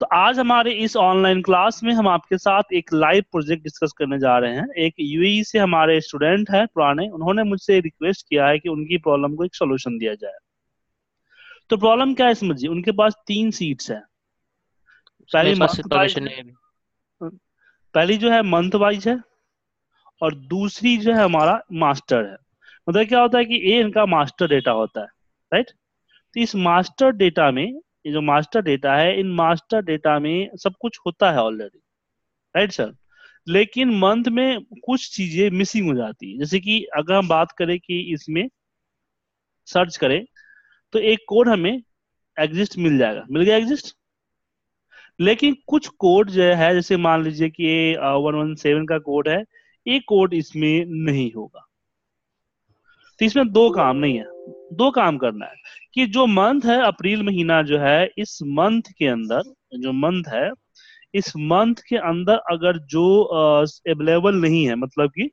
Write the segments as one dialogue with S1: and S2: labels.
S1: तो आज हमारे इस ऑनलाइन क्लास में हम आपके साथ एक लाइव प्रोजेक्ट डिस्कस करने जा रहे हैं। एक यूएई से हमारे स्टूडेंट है पुराने, उन्होंने मुझसे रिक्वेस्ट किया है कि उनकी प्रॉब्लम को एक सोल्यूशन दिया जाए। तो प्रॉब्लम क्या है समझिए, उनके पास 3 सीट्स है।
S2: सर
S1: पहली
S2: मेरे पास
S1: मंथ वाइज
S2: इंफॉर्मेशन
S1: है,
S2: नहीं है अभी।
S1: पहली जो है मंथ वाइज है, और दूसरी जो है हमारा मास्टर है। मतलब क्या होता है कि ये इनका मास्टर डेटा होता है, राइट। तो इस मास्टर डेटा में, ये जो मास्टर डेटा है, इन मास्टर डेटा में सब कुछ होता है ऑलरेडी, राइट सर। लेकिन मंथ में कुछ चीजें मिसिंग हो जाती है। जैसे कि अगर हम बात करें कि इसमें सर्च करें तो एक कोड हमें एग्जिस्ट मिल जाएगा, मिल गया एग्जिस्ट। लेकिन कुछ कोड जो है, जैसे मान लीजिए कि ये 117 का कोड है, ये कोड इसमें नहीं होगा। तो इसमें दो काम नहीं है, दो काम करना है कि जो मंथ है, अप्रैल महीना जो है, इस मंथ के अंदर, जो मंथ है, इस मंथ के अंदर अगर जो अवेलेबल नहीं है, मतलब कि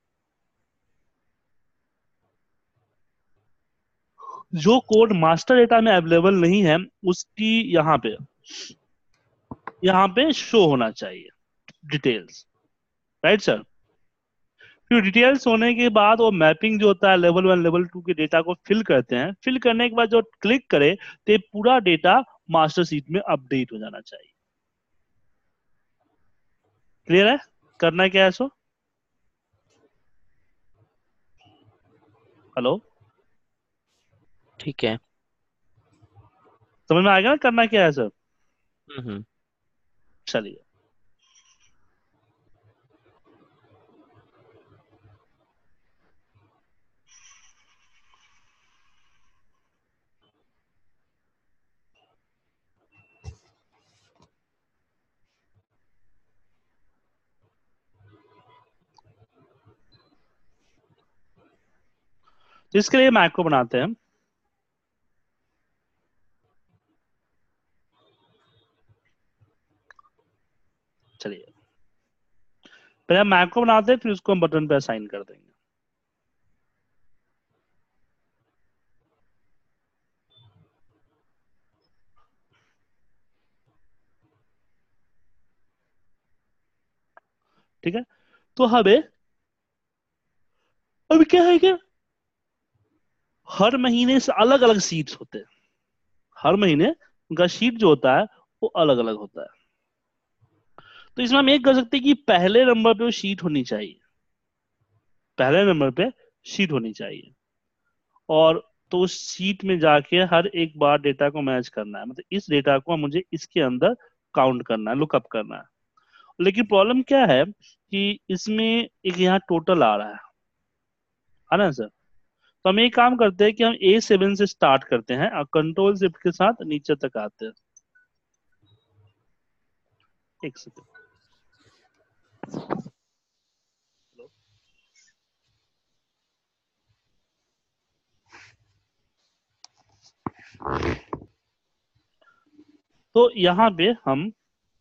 S1: जो कोड मास्टर डेटा में अवेलेबल नहीं है, उसकी यहाँ पे शो होना चाहिए डिटेल्स, राइट सर। फिर डिटेल्स होने के बाद वो मैपिंग जो होता है लेवल 1 लेवल 2 के डेटा को फिल करते हैं। फिल करने के बाद जो क्लिक करे तो ये पूरा डेटा मास्टर सीट में अपडेट हो जाना चाहिए। क्लियर है? करना क्या है सो? हेलो,
S2: ठीक है।
S1: समझ में आएगा ना करना क्या है सर?
S2: हम्म।
S1: चलिए, तो इसके लिए मैक्रो बनाते हैं। चलिए, पहले हम मैक्रो बनाते हैं, फिर उसको हम बटन पे असाइन कर देंगे। ठीक है। तो हमें अभी क्या है कि हर महीने से अलग अलग सीट्स होते हैं। हर महीने उनका शीट जो होता है वो अलग अलग होता है। तो इसमें हम एक कर सकते हैं कि पहले नंबर पे वो शीट होनी चाहिए, पहले नंबर पे शीट होनी चाहिए। और तो उस शीट में जाके हर एक बार डेटा को मैच करना है, मतलब इस डेटा को मुझे इसके अंदर काउंट करना है, लुकअप करना है। लेकिन प्रॉब्लम क्या है कि इसमें एक यहाँ टोटल आ रहा है ना सर। तो हम एक काम करते हैं कि हम A7 से स्टार्ट करते हैं और कंट्रोल शिफ्ट के साथ नीचे तक आते हैं। एक सेकंड। तो यहाँ पे हम,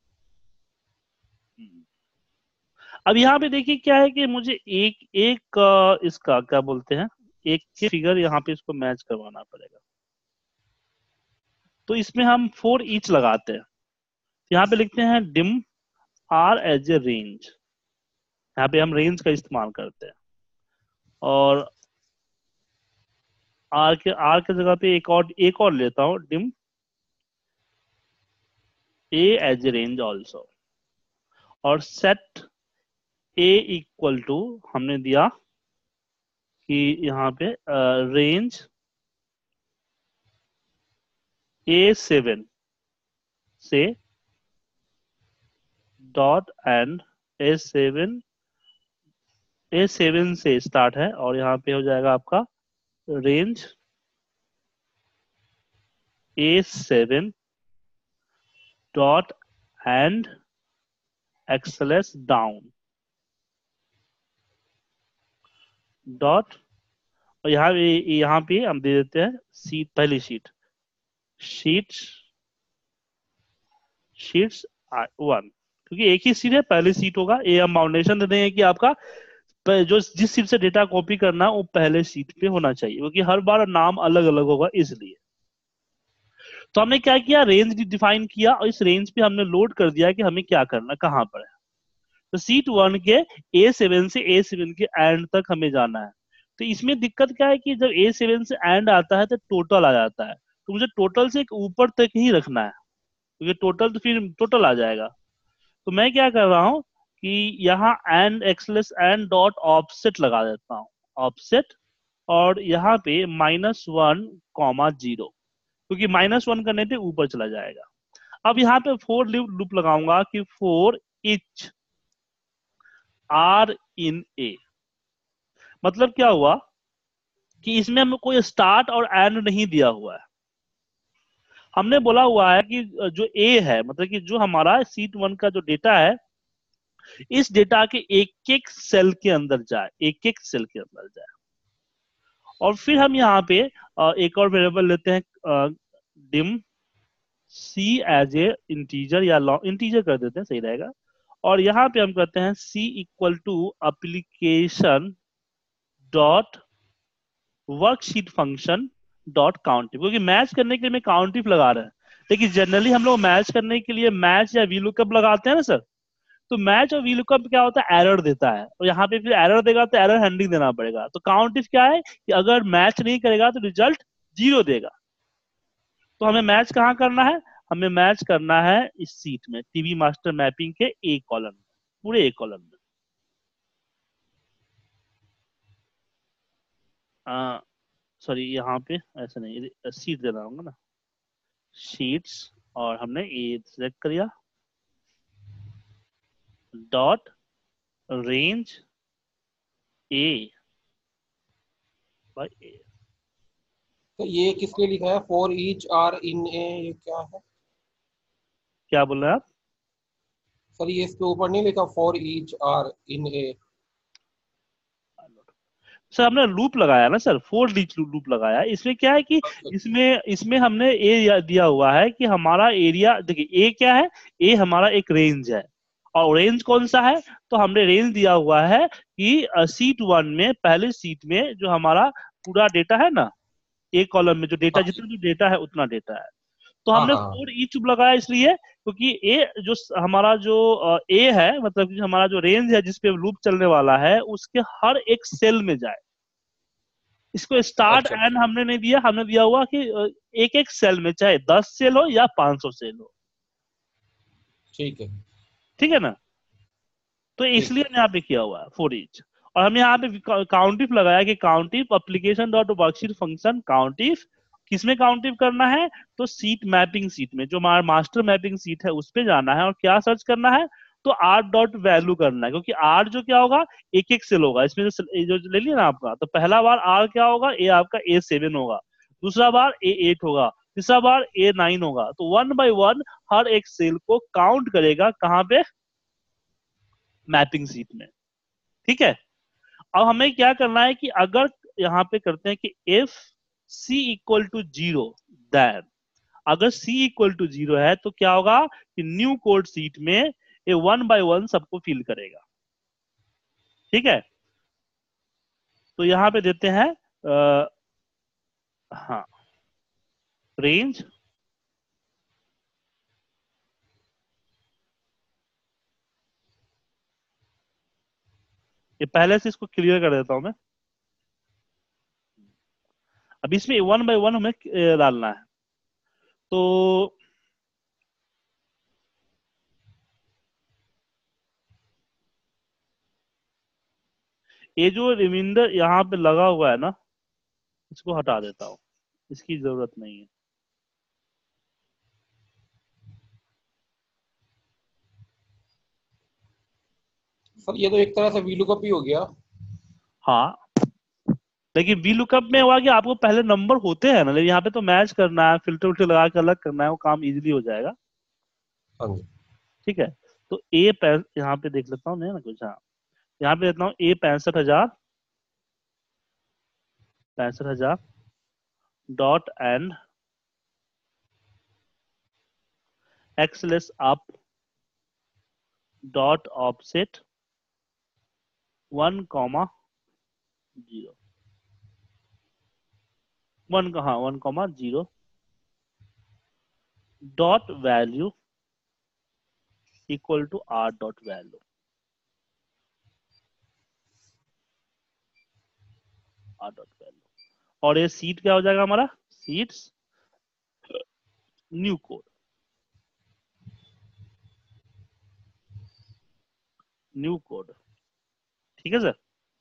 S1: अब यहाँ पे देखिए क्या है कि मुझे एक एक इसका क्या बोलते हैं, एक के फिगर यहाँ पे इसको मैच करवाना पड़ेगा। तो इसमें हम 4 ईच लगाते हैं। यहाँ पे लिखते हैं dim are as a range. यहाँ पे हम रेंज का इस्तेमाल करते हैं। और आर के जगह पे एक और लेता हूँ, dim a as a range also. और सेट ए इक्वल टू हमने दिया कि यहाँ पे रेंज A7 से डॉट एंड A7, A7 से स्टार्ट है, और यहाँ पे हो जाएगा आपका range A7 dot end XLS down dot. और यहाँ पे हम दे देते हैं सीट, पहली शीट्स शीट्स 1, क्योंकि एक ही सीट है, पहली सीट होगा। ये हम फाउंडेशन दे देंगे कि आपका जो जिस सीट से डेटा कॉपी करना वो पहले सीट पे होना चाहिए, क्योंकि हर बार नाम अलग अलग होगा इसलिए। तो हमने क्या किया, रेंज डिफाइन किया और इस रेंज पे हमने लोड कर दिया कि हमें क्या करना, कहाँ पर है। तो सीट 1 के A7 से A7 के एंड तक हमें जाना है। तो इसमें दिक्कत क्या है कि जब A7 से एंड आता है तो टोटल आ जाता है, तो मुझे टोटल से एक ऊपर तक ही रखना है, क्योंकि टोटल तो फिर टोटल आ जाएगा। तो मैं क्या कर रहा हूँ कि यहाँ end xls end dot offset लगा देता हूँ, ऑफसेट, और यहाँ पे -1, 0, क्योंकि -1 करने पे ऊपर चला जाएगा। अब यहाँ पे फोर लूप लगाऊंगा कि for each R in A. मतलब क्या हुआ कि इसमें हमें कोई स्टार्ट और एंड नहीं दिया हुआ है। हमने बोला हुआ है कि जो ए है, मतलब कि जो हमारा सीट 1 का जो डेटा है, इस डेटा के एक एक सेल के अंदर जाए, एक एक सेल के अंदर जाए। और फिर हम यहाँ पे एक और वेरिएबल लेते हैं, dim C as a integer, या लॉन्ग इंटीजर कर देते हैं, सही रहेगा। और यहाँ पे हम कहते हैं C equal to application dot worksheet function dot countif, क्योंकि मैच करने के लिए मैं काउंटिव लगा रहे हैं। लेकिन जनरली हम लोग मैच करने के लिए मैच या वीलुकअप लगाते हैं ना सर। तो मैच और वीलुकअप क्या होता है, एरर देता है, और यहाँ पे फिर एरर देगा तो एरर हैंडलिंग देना पड़ेगा। तो काउंटिव क्या है कि अगर मैच नहीं करेगा तो रिजल्ट 0 देगा। तो हमें मैच कहाँ करना है, हमें मैच करना है इस सीट में, टीवी मास्टर मैपिंग के ए कॉलम में, पूरे ए कॉलम में। सॉरी, यहाँ पे ऐसा नहीं, सीट देना होगा ना, शीट्स, और हमने ए सिलेक्ट कर लिया, dot range A by A.
S3: तो ये किसके लिखा है, for each R in A, ये क्या है
S1: क्या बोल रहे हैं आप?
S3: सर? ये इसके ऊपर नहीं लिखा for each R in A?
S1: Sir हमने लूप लगाया ना सर, फोर लीच लूप लगाया। इसमें क्या है कि इसमें इसमें हमने ए दिया हुआ है कि हमारा एरिया, देखिए ए क्या है, ए हमारा एक रेंज है। और रेंज कौन सा है, तो हमने रेंज दिया हुआ है कि सीट 1 में, पहले सीट में जो हमारा पूरा डेटा है ना, ए कॉलम में जो डेटा,
S3: अच्छा,
S1: जितना जो डेटा है उतना डेटा है। तो
S3: हाँ
S1: हमने
S3: हाँ
S1: फोर ईच लगाया इसलिए क्योंकि ए जो हमारा जो ए है, मतलब कि हमारा जो रेंज है जिसपे लूप चलने वाला है, उसके हर एक सेल में जाए। इसको स्टार्ट
S3: अच्छा,
S1: एंड हमने नहीं दिया, हमने दिया हुआ कि एक एक सेल में, चाहे 10 सेल हो या 500 सेल हो।
S3: ठीक है,
S1: ठीक है ना? तो
S3: ठीक
S1: इसलिए
S3: है,
S1: हमने यहाँ पे किया हुआ है फॉर ईच। और हमने यहाँ पे काउंटिव लगाया कि countif application dot worksheet function countif, किसमें काउंटिव करना है, तो सीट मैपिंग सीट में, जो हमारा मास्टर मैपिंग सीट है उस पे जाना है, और क्या सर्च करना है, तो आर डॉट वैल्यू करना है। क्योंकि आर जो क्या होगा, एक एक सेल होगा इसमें, जो ले लिया ना आपका, तो पहला बार आर क्या होगा, ए आपका A7 होगा, दूसरा बार A8 होगा, तीसरा बार A9 होगा। तो 1 बाय 1 हर एक सेल को काउंट करेगा, कहाँ पे, मैपिंग सीट में। ठीक है। अब हमें क्या करना है कि अगर यहाँ पे करते हैं कि if C equal to 0, then, अगर सी इक्वल टू 0 है तो क्या होगा कि न्यू कोड सीट में ये 1 बाय 1 सबको फिल करेगा। ठीक है। तो यहाँ पे देते हैं हाँ, रेंज, ये पहले से इसको क्लियर कर देता हूं मैं। अब इसमें 1 बाय 1 हमें डालना है। तो ये जो रिमाइंडर यहाँ पे लगा हुआ है ना, इसको हटा देता हूँ, इसकी जरूरत नहीं है।
S3: सर ये तो एक तरह से वीलुकअप ही हो गया।
S1: हाँ, लेकिन वी लुकअप में हुआ कि आपको पहले नंबर होते हैं ना, लेकिन यहाँ पे तो मैच करना है, फिल्टर उल्टर लगा के अलग करना है, वो काम इजीली हो जाएगा।
S3: हाँ जी,
S1: ठीक है। तो यहाँ पे देख लेता हूँ मैं ना कुछ, हाँ, यहाँ पे देता हूँ A 65,000, 65,000 dot end xls up dot offset 1,0, 1 हाँ 1,0, dot value equal to R dot value, R dot value. और ये सीट क्या हो जाएगा हमारा, sheets new code, new code. ठीक है सर।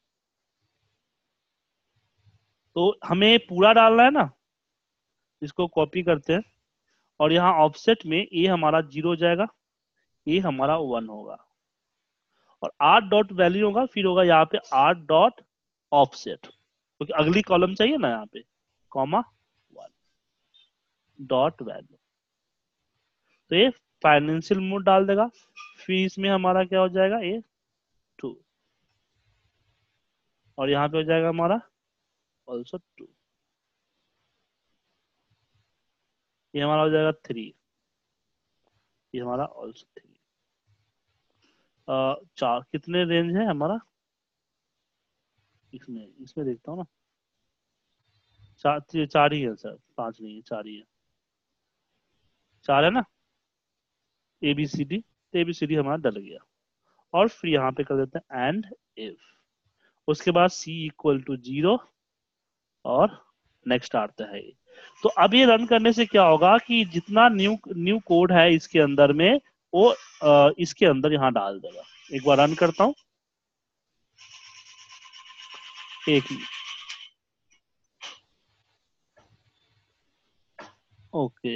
S1: तो हमें पूरा डालना है ना, इसको कॉपी करते हैं और यहाँ ऑफसेट में ए हमारा 0 हो जाएगा, ए हमारा 1 होगा, और आर डॉट वैल्यू होगा, फिर होगा यहाँ पे आर डॉट ऑफसेट, क्योंकि अगली कॉलम चाहिए ना यहाँ पे, कॉमा 1 डॉट वैल्यू। तो ये फाइनेंशियल मोड डाल देगा, फिर इसमें हमारा क्या हो जाएगा, ये 2, और यहाँ पे हो जाएगा हमारा ऑल्सो 2, ये हमारा हो जाएगा 3, ये हमारा ऑल्सो 3। चार कितने रेंज है हमारा, इसमें इसमें देखता हूँ ना, चार, चार ही है सर, पांच नहीं है, चार ही है, चार है ना, ए बी सी डी। तो ए बी सी डी हमारा डल गया, और फिर यहाँ पे कर देते हैं एंड इफ, उसके बाद सी इक्वल टू 0, और नेक्स्ट आता है ये। तो अब ये रन करने से क्या होगा कि जितना न्यू न्यू कोड है इसके अंदर में, वो इसके अंदर यहाँ डाल देगा। एक बार रन करता हूँ, एक मिनट। ओके,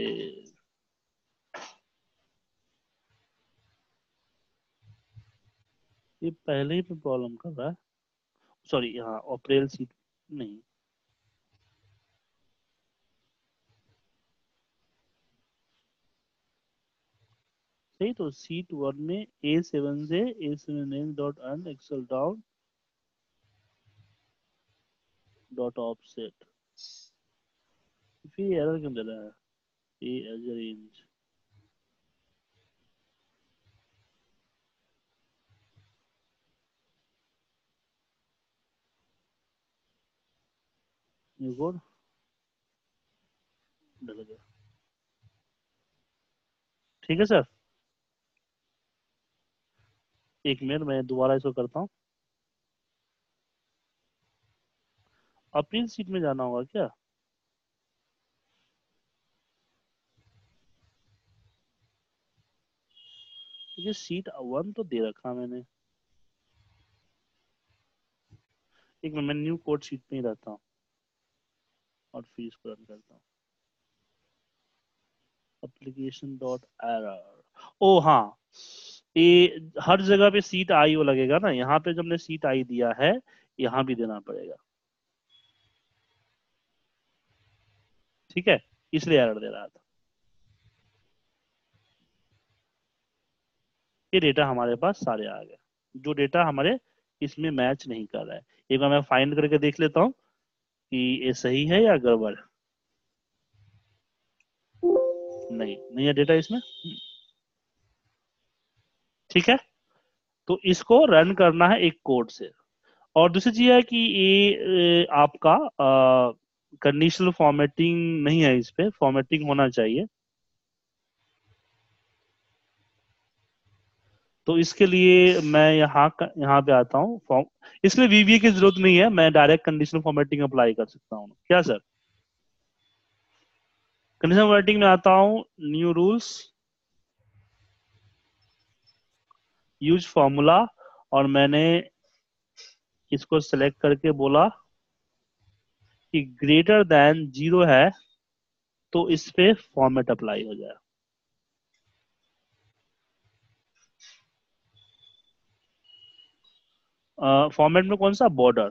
S1: ये पहले ही पे प्रॉब्लम कर रहा है, सॉरी, यहाँ अप्रैल सीट नहीं, सही तो सीट 1 में A7 से A7 dot end excel down dot offset, फिर एरर क्यों दे रहा है, A as range, new code डल गया। ठीक है सर, एक मिनट मैं दोबारा इसको करता हूँ। अपनी सीट में जाना होगा क्या, ये सीट 1 तो दे रखा मैंने, एक मिनट मैं न्यू कोड सीट में ही रहता हूँ और फिर इसको रन करता हूँ। एप्लीकेशन डॉट एरर, ओ हाँ, ये हर जगह पे सीट आई वो लगेगा ना, यहाँ पे जब हमने सीट आई दिया है, यहाँ भी देना पड़ेगा। ठीक है, इसलिए एरर दे रहा था। ये डेटा हमारे पास सारे आ गए, जो डेटा हमारे इसमें मैच नहीं कर रहा है। एक बार मैं फाइंड करके देख लेता हूँ कि ये सही है या गड़बड़। नहीं, नहीं है डेटा इसमें। ठीक है, तो इसको रन करना है एक कोड से। और दूसरी चीज है कि ये आपका कंडीशनल फॉर्मेटिंग नहीं है, इस पे फॉर्मेटिंग होना चाहिए। तो इसके लिए मैं यहाँ पे आता हूँ फॉर्म, इसलिए वीवीए की जरूरत नहीं है, मैं डायरेक्ट कंडीशनल फॉर्मेटिंग अप्लाई कर सकता हूँ क्या सर। कंडीशनल फॉर्मेटिंग में आता हूँ, न्यू रूल्स, यूज फॉर्मूला, और मैंने इसको सेलेक्ट करके बोला कि ग्रेटर देन 0 है, तो इस पे फॉर्मेट अप्लाई हो जाए। फॉर्मेट में कौन सा, बॉर्डर,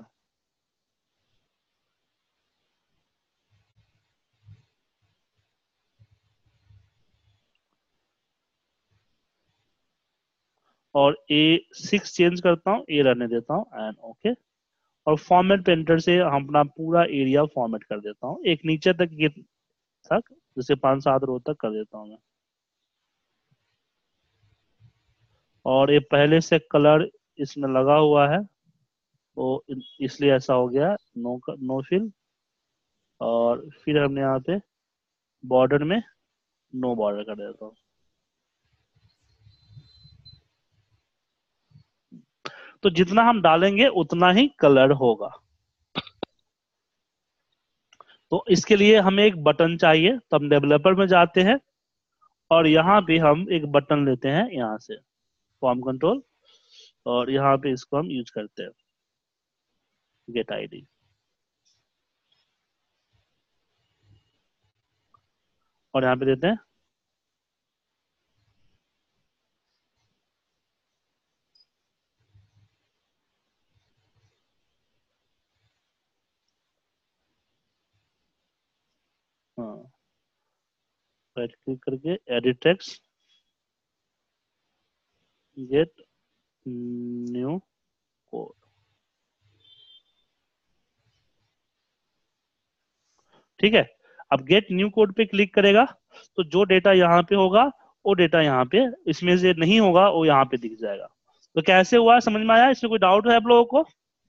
S1: और A6 चेंज करता हूँ, ए रहने देता हूँ, एंड ओके। और फॉर्मेट पेंटर से हम अपना पूरा एरिया फॉर्मेट कर देता हूँ, एक नीचे तक ये तक, जैसे 5-7 रो तक कर देता हूँ मैं। और ये पहले से कलर इसमें लगा हुआ है, तो इसलिए ऐसा हो गया, नो फिल। और फिर हमने यहाँ पे बॉर्डर में नो बॉर्डर कर देता हूँ। तो जितना हम डालेंगे उतना ही कलर होगा। तो इसके लिए हमें एक बटन चाहिए, तो हम डेवलपर में जाते हैं और यहाँ पे हम एक बटन लेते हैं यहाँ से, फॉर्म कंट्रोल, और यहाँ पे इसको हम यूज करते हैं, गेट आईडी। और यहाँ पे देते हैं हाँ, राइट क्लिक करके edit text, get new code. ठीक है, अब गेट न्यू कोड पे क्लिक करेगा तो जो डेटा यहाँ पे होगा वो डेटा यहाँ पे, इसमें से नहीं होगा वो यहाँ पे दिख जाएगा। तो कैसे हुआ, समझ में आया? इसमें कोई डाउट है आप लोगों को?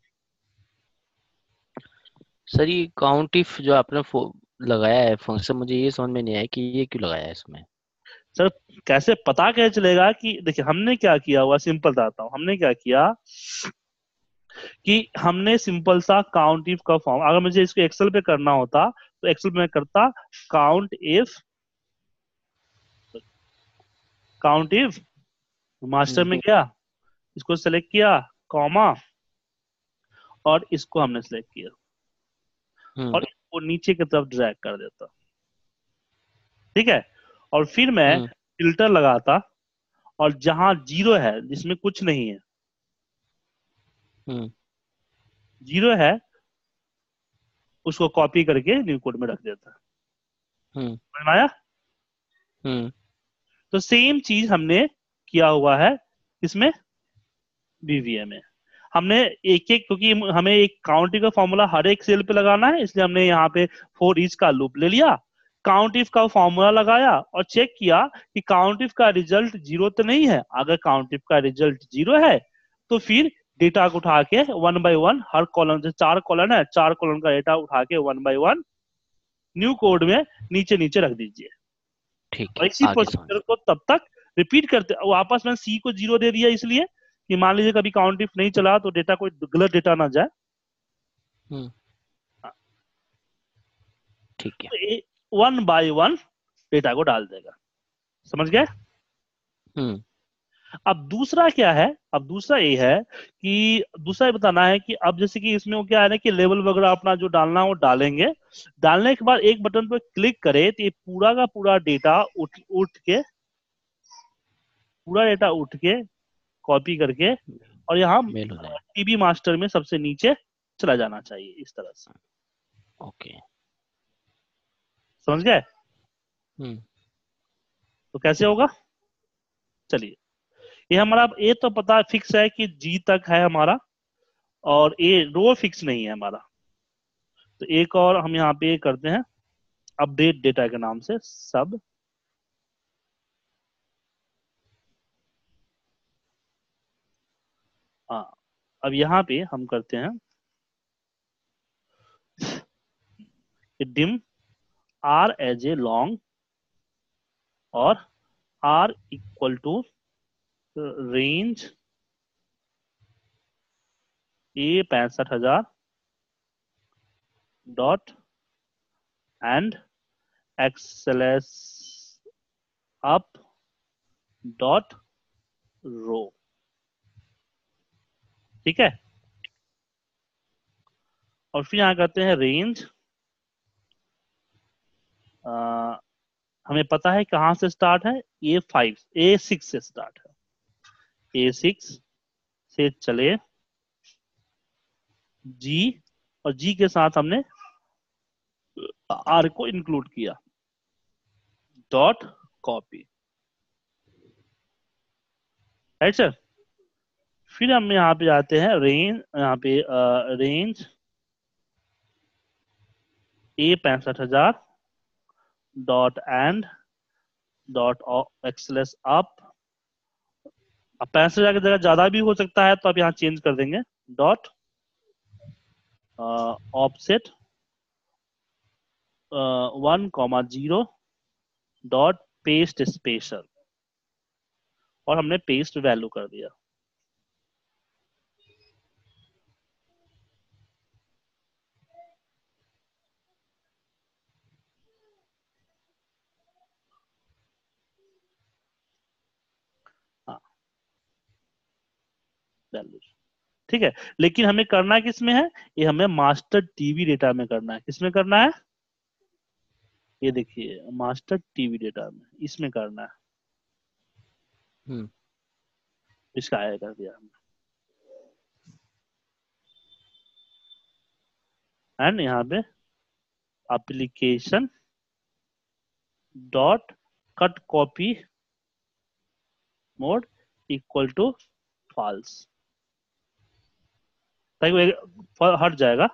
S2: सर ये काउंट इफ जो आपने लगाया है फंक्शन, मुझे ये समझ में नहीं आया कि ये क्यों लगाया है इसमें।
S1: सर कैसे पता कैसे चलेगा कि, देखिए हमने क्या किया हुआ, सिंपल बताता हूँ। हमने क्या किया कि हमने सिंपल सा काउंट इफ का फॉर्म, अगर मुझे इसको एक्सेल पे करना होता तो एक्सेल में करता काउंट इफ मास्टर में गया, इसको सेलेक्ट किया, कॉमा, और इसको हमने सेलेक्ट किया
S2: हम्म
S1: और इसको नीचे की तरफ ड्रैग कर देता। ठीक है, और फिर मैं
S2: हम्म
S1: फिल्टर लगाता और जहां जीरो है, जिसमें कुछ नहीं है,
S2: हम्म
S1: जीरो है, उसको कॉपी करके न्यू कोड में रख देता।
S2: हम्म
S1: समझ में आया?
S2: हम्म
S1: तो सेम चीज हमने किया हुआ है इसमें, बीवीए में। हमने एक एक, क्योंकि हमें एक काउंटिंग का फॉर्मूला हर एक सेल पे लगाना है, इसलिए हमने यहाँ पे फॉर ईच का लूप ले लिया, काउंट इफ का फॉर्मूला लगाया और चेक किया कि काउंट इफ का रिजल्ट जीरो तो नहीं है। अगर काउंट इफ का रिजल्ट जीरो है तो फिर डेटा को उठा के वन बाय वन, हर कॉलम से 4 कॉलम है, 4 कॉलम का डेटा उठा के one by one new code में नीचे नीचे रख दीजिए।
S2: ठीक
S1: और
S2: है,
S1: इसी
S2: आगे समझ।
S1: प्रोसीजर को तब तक रिपीट करते, वापस मैंने सी को जीरो दे दिया इसलिए कि मान लीजिए कभी काउंट इफ नहीं चला तो डेटा, कोई गलत डेटा ना जाए।
S2: हम्म
S1: हाँ,
S2: ठीक है।
S1: तो वन बाय वन डेटा को डाल देगा। समझ गए?
S2: हम्म
S1: अब दूसरा क्या है, अब दूसरा ये है कि दूसरा ये बताना है कि अब जैसे कि इसमें वो क्या है ना कि लेवल वगैरह अपना जो डालना है वो डालेंगे। डालने के बाद एक बटन पर क्लिक करे तो ये पूरा का पूरा डेटा उठ उठ के, पूरा डेटा उठ के कॉपी करके और यहाँ
S2: मेल हो जाए।
S1: टीबी मास्टर में सबसे नीचे चला जाना चाहिए, इस तरह से।
S2: ओके।
S1: समझ गए?
S2: हम्म
S1: तो कैसे होगा, चलिए। ये हमारा ए तो पता फिक्स है कि जी तक है हमारा, और ए रो फिक्स नहीं है हमारा। तो एक और हम यहाँ पे करते हैं अपडेट डेटा के नाम से, सब हाँ। अब यहाँ पे हम करते हैं कि dim are as a long और R equal to range A 65,000 dot end XLS up dot row. ठीक है, और फिर यहाँ करते हैं रेंज, हमें पता है कहाँ से स्टार्ट है, A6 से स्टार्ट है, A6 से चले जी, और जी के साथ हमने आर को इंक्लूड किया, डॉट कॉपी। Right sir? फिर हम यहाँ पे जाते हैं रेंज, यहाँ पे range A 65,000 dot end dot XLS up. अब 65,000 की जगह ज्यादा भी हो सकता है तो आप यहाँ चेंज कर देंगे, dot offset 1,0 dot paste special, और हमने पेस्ट वैल्यू कर दिया। हाँ वैल्यू, ठीक है। लेकिन हमें करना किस में है, ये हमें मास्टर टीवी डेटा में करना है। किस में करना है, ये देखिए मास्टर टीवी डेटा में, इसमें करना है।
S2: हम्म
S1: इसका आया कर दिया हमने, एंड यहाँ पे application dot cut copy mode equal to false, ताकि वो हट जाएगा।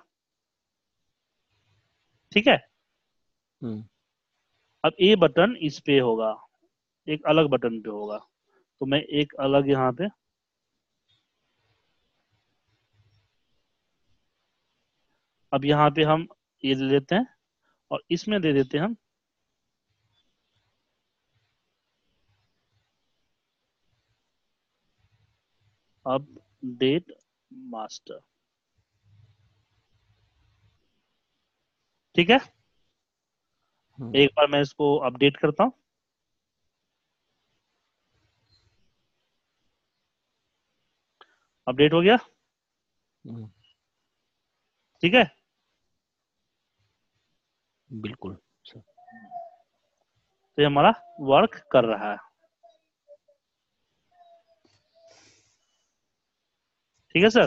S1: ठीक है।
S2: हम्म
S1: अब ए बटन इस पे होगा, एक अलग बटन पे होगा, तो मैं एक अलग यहाँ पे, अब यहाँ पे हम ये ले लेते हैं और इसमें दे देते हैं हम अपडेट मास्टर। ठीक है,
S2: हम्म
S1: एक बार मैं इसको अपडेट करता हूँ। अपडेट हो गया।
S2: हम्म,
S1: ठीक है,
S2: बिल्कुल सर।
S1: तो ये हमारा वर्क कर रहा है। ठीक है सर,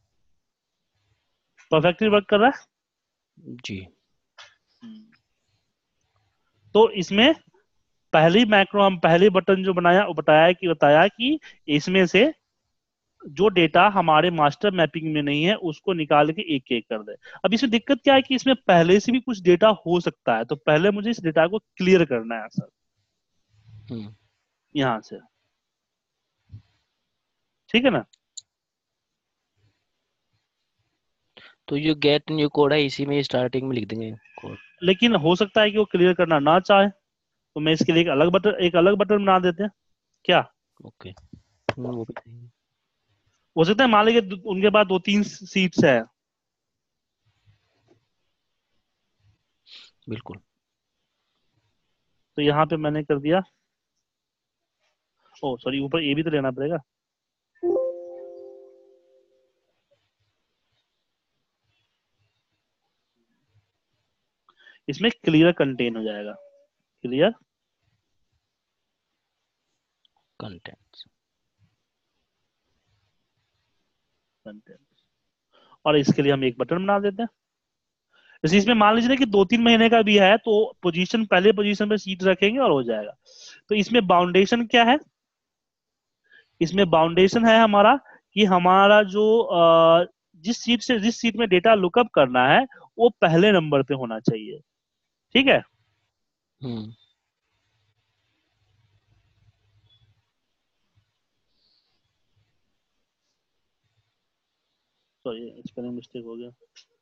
S1: परफेक्टली वर्क कर रहा है।
S2: जी।
S1: तो इसमें पहली मैक्रो, हम पहले बटन जो बनाया वो बताया कि इसमें से जो डेटा हमारे मास्टर मैपिंग में नहीं है उसको निकाल के एक एक कर दे। अब इसमें दिक्कत क्या है कि इसमें पहले से भी कुछ डेटा हो सकता है, तो पहले मुझे इस डेटा को क्लियर करना है सर,
S2: हम्म
S1: यहां से। ठीक है ना।
S2: तो जो गेट न्यू कोड है इसी में स्टार्टिंग में लिख देंगे कोड।
S1: लेकिन हो सकता है कि वो क्लियर करना ना चाहे, तो मैं इसके लिए एक अलग बटन बना देते हैं क्या।
S2: ओके। वो भी सही है।
S1: हो सकता है मान लीजिए उनके पास 2-3 सीट्स है,
S2: बिल्कुल।
S1: तो यहाँ पे मैंने कर दिया, ओ सॉरी ऊपर ये भी तो लेना पड़ेगा। इसमें क्लियर कंटेन हो जाएगा, क्लियर
S2: कंटेंट्स।
S1: कंटेन, और इसके लिए हम एक बटन बना देते हैं। जैसे इसमें मान लीजिए ना कि 2-3 महीने का भी है, तो पोजीशन पहले पोजीशन पे सीट रखेंगे और हो जाएगा। तो इसमें बाउंडेशन क्या है, इसमें बाउंडेशन है हमारा कि हमारा जो जिस सीट में डेटा लुकअप करना है वो पहले नंबर पे होना चाहिए। ठीक है।
S2: हम्म
S1: सॉरी स्पेलिंग मिस्टेक हो गया।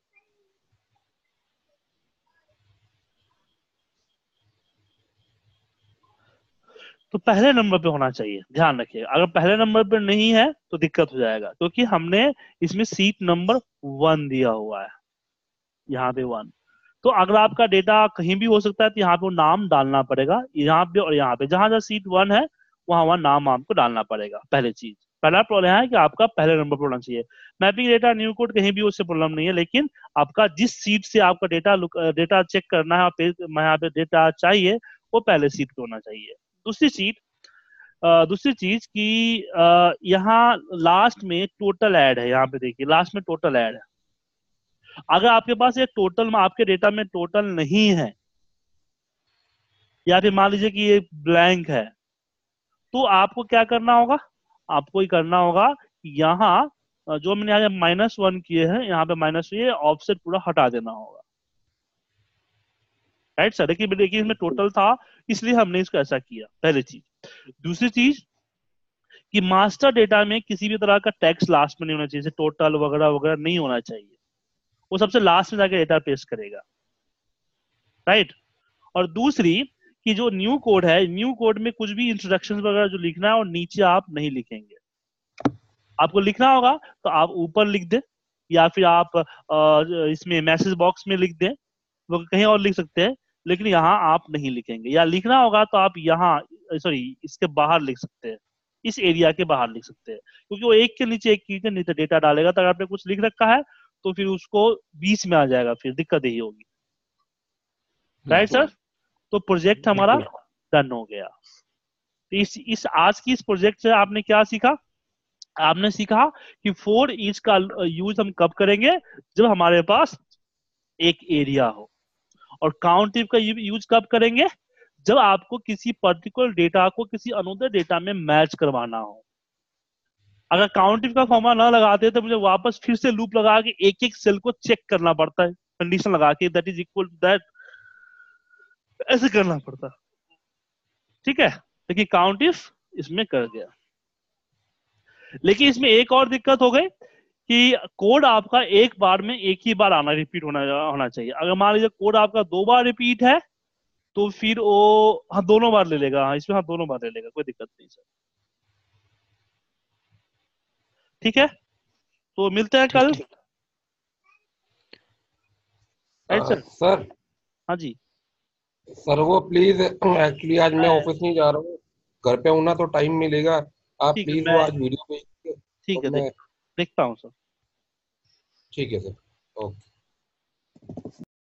S1: तो पहले नंबर पे होना चाहिए, ध्यान रखिए। अगर पहले नंबर पे नहीं है तो दिक्कत हो जाएगा, क्योंकि हमने इसमें सीट नंबर 1 दिया हुआ है, यहाँ पे 1। तो अगर आपका डेटा कहीं भी हो सकता है तो यहाँ पे वो नाम डालना पड़ेगा, यहाँ पे और यहाँ पे जहां जहां सीट 1 है वहां वहां नाम आपको डालना पड़ेगा। पहले चीज, पहला प्रॉब्लम है कि आपका पहले नंबर पर होना चाहिए। मैपिंग डेटा न्यू कोड कहीं भी उससे प्रॉब्लम नहीं है, लेकिन आपका जिस सीट से आपका डेटा चेक करना है, यहाँ पे डेटा चाहिए वो पहले सीट पे होना चाहिए। दूसरी चीज, दूसरी चीज कि यहाँ लास्ट में टोटल ऐड है, यहाँ पे देखिए लास्ट में टोटल ऐड है। अगर आपके पास ये टोटल आपके डेटा में टोटल नहीं है, या फिर मान लीजिए कि ये ब्लैंक है, तो आपको क्या करना होगा, आपको ही करना होगा यहाँ जो मैंने यहाँ -1 किए हैं, यहाँ पे माइनस ये ऑफसेट पूरा हटा देना होगा। राइट सर, देखिए इसमें टोटल था इसलिए हमने इसको ऐसा किया, पहली चीज। दूसरी चीज कि मास्टर डेटा में किसी भी तरह का टैक्स लास्ट में नहीं होना चाहिए, जैसे टोटल वगैरह वगैरह नहीं होना चाहिए, वो सबसे लास्ट में जाके डेटा पेश करेगा। राइट। और दूसरी कि जो न्यू कोड है, न्यू कोड में कुछ भी इंस्ट्रक्शंस वगैरह जो लिखना है और नीचे आप नहीं लिखेंगे। आपको लिखना होगा तो आप ऊपर लिख दें, या फिर आप इसमें मैसेज बॉक्स में लिख दें, वो कहीं और लिख सकते हैं, लेकिन यहाँ आप नहीं लिखेंगे। या लिखना होगा तो आप यहाँ, सॉरी, इसके बाहर लिख सकते हैं, इस एरिया के बाहर लिख सकते हैं, क्योंकि वो एक के नीचे एक के नीचे डेटा डालेगा। तो अगर आपने कुछ लिख रखा है तो फिर उसको बीच में आ जाएगा, फिर दिक्कत यही होगी। Right sir? तो प्रोजेक्ट हमारा डन हो गया। तो इस आज की इस प्रोजेक्ट से आपने क्या सीखा? आपने सीखा कि फॉर ईच का यूज हम कब करेंगे? जब हमारे पास एक एरिया हो। और काउंट इफ का यूज कब करेंगे? जब आपको किसी पर्टिकुलर डेटा को किसी अनदर डेटा में मैच करवाना हो। अगर काउंट इफ का फॉर्मूला ना लगाते तो मुझे वापस फिर से लूप लगा के एक एक सेल को चेक करना पड़ता है, कंडीशन लगा के that is equal to that, ऐसे करना पड़ता। ठीक है, लेकिन काउंट इफ इसमें कर दिया। लेकिन इसमें एक और दिक्कत हो गई कि कोड आपका एक बार में एक ही बार आना, रिपीट होना चाहिए। अगर मान लीजिए कोड आपका 2 बार रिपीट है तो फिर वो हाँ दोनों बार ले लेगा। हाँ, इसमें हाँ दोनों बार ले लेगा, कोई दिक्कत नहीं सर। ठीक है, तो मिलते हैं कल। Right sir?
S3: सर
S1: हाँ जी
S3: सर वो प्लीज, एक्चुअली आज मैं ऑफिस नहीं जा रहा हूँ, घर पे हूँ ना, तो टाइम मिलेगा। आप
S1: ठीक है,
S3: प्लीज वो
S1: मैं
S3: आज वीडियो भेज दीजिए
S1: ठीक
S3: तो
S1: है
S3: मैं।
S1: देखता हूँ सर।
S3: ठीक है सर, ओके।